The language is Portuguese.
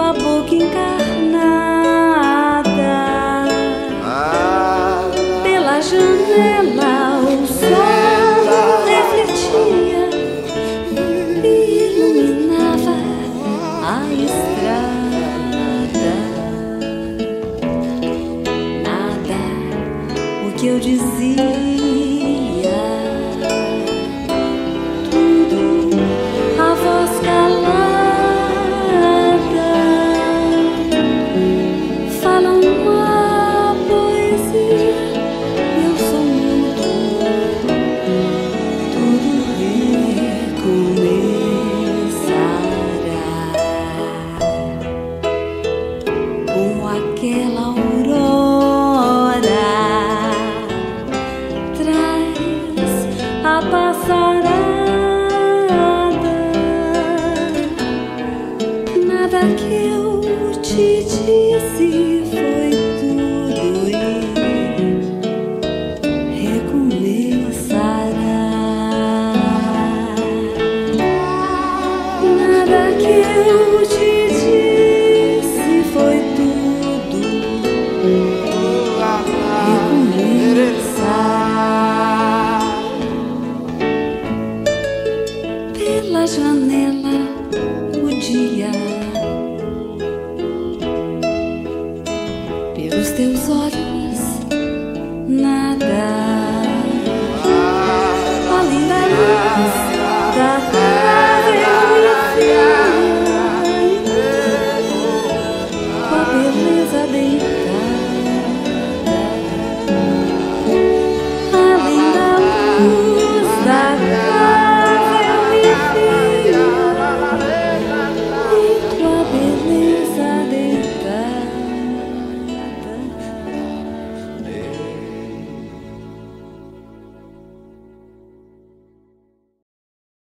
a boca encarnada. Pela janela o sol refletia e iluminava a estrada. Nada o que eu dizia, aquela aurora traz a passarada. Nada que eu te disse foi tudo e recomeçará. Nada que eu te disse foi tudo recomeçar. Pela janela o dia, pelos teus olhos nada, além da luz